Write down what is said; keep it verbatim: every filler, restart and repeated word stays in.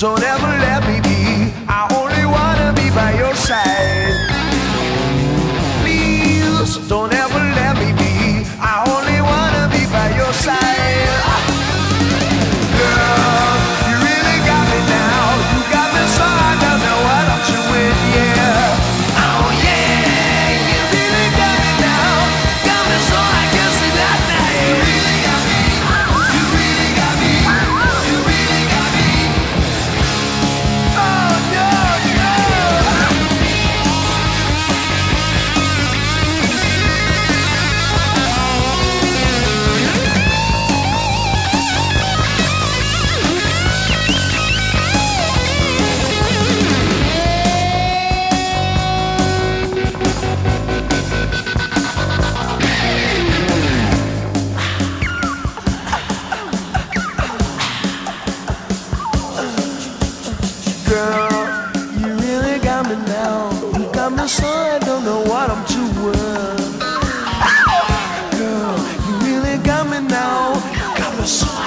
don't ever let me be. I only wanna be by your side. Please, don't ever let me be. I only wanna be by your side. Girl, you really got me now. You got me so I don't know what I'm doing, yeah. Oh yeah, you really got me now. Got me so I can see that night. You really got me. You really got me. You really got me. Oh no, no. Girl, you really got me now. You got me so I don't know what I'm doing. Girl, you really got me now. You got me so